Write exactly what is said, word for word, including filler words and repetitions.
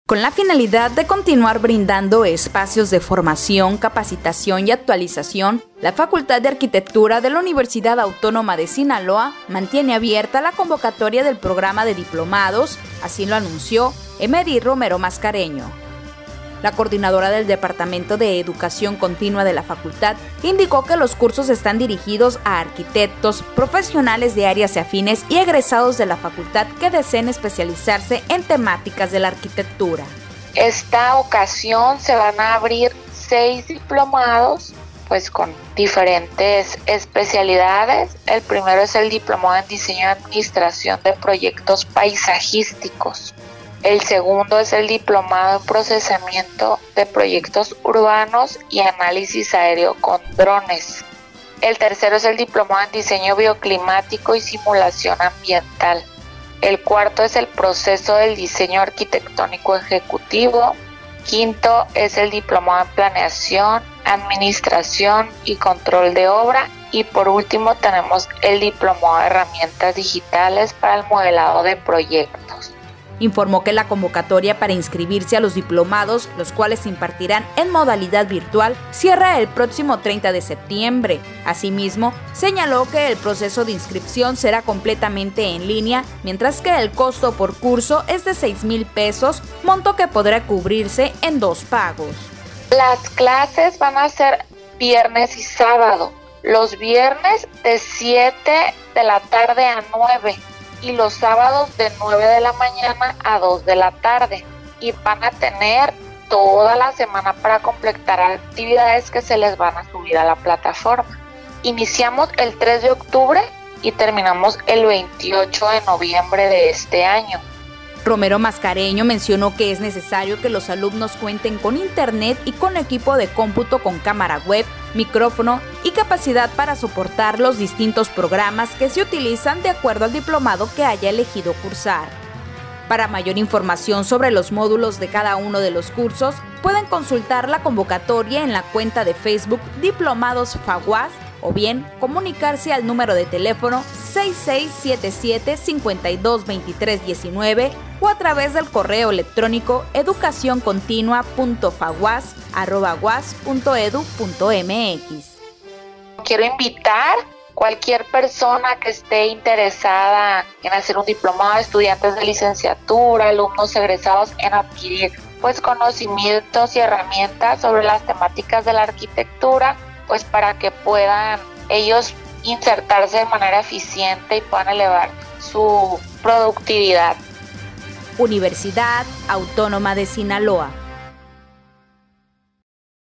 Con la finalidad de continuar brindando espacios de formación, capacitación y actualización, la Facultad de Arquitectura de la Universidad Autónoma de Sinaloa mantiene abierta la convocatoria del programa de diplomados, así lo anunció Emery Romero Mascareño. La coordinadora del Departamento de Educación Continua de la facultad indicó que los cursos están dirigidos a arquitectos, profesionales de áreas afines y egresados de la facultad que deseen especializarse en temáticas de la arquitectura. Esta ocasión se van a abrir seis diplomados, pues con diferentes especialidades. El primero es el diplomado en Diseño y Administración de Proyectos Paisajísticos. El segundo es el diplomado en procesamiento de proyectos urbanos y análisis aéreo con drones. El tercero es el diplomado en diseño bioclimático y simulación ambiental. El cuarto es el proceso del diseño arquitectónico ejecutivo. Quinto es el diplomado en planeación, administración y control de obra. Y por último tenemos el diplomado de herramientas digitales para el modelado de proyectos. Informó que la convocatoria para inscribirse a los diplomados, los cuales se impartirán en modalidad virtual, cierra el próximo treinta de septiembre. Asimismo, señaló que el proceso de inscripción será completamente en línea, mientras que el costo por curso es de seis mil pesos, monto que podrá cubrirse en dos pagos. Las clases van a ser viernes y sábado. Los viernes de siete de la tarde a nueve. Y los sábados de nueve de la mañana a dos de la tarde, y van a tener toda la semana para completar actividades que se les van a subir a la plataforma. Iniciamos el tres de octubre y terminamos el veintiocho de noviembre de este año. Romero Mascareño mencionó que es necesario que los alumnos cuenten con internet y con equipo de cómputo con cámara web, micrófono y capacidad para soportar los distintos programas que se utilizan de acuerdo al diplomado que haya elegido cursar. Para mayor información sobre los módulos de cada uno de los cursos, pueden consultar la convocatoria en la cuenta de Facebook Diplomados Faguas o bien comunicarse al número de teléfono seis seis siete siete, cinco dos dos tres uno nueve o a través del correo electrónico educacioncontinua punto faguas arroba guas punto edu punto mx. Quiero invitar a cualquier persona que esté interesada en hacer un diplomado, estudiantes de licenciatura, alumnos egresados, en adquirir pues conocimientos y herramientas sobre las temáticas de la arquitectura, pues para que puedan ellos insertarse de manera eficiente y puedan elevar su productividad. Universidad Autónoma de Sinaloa.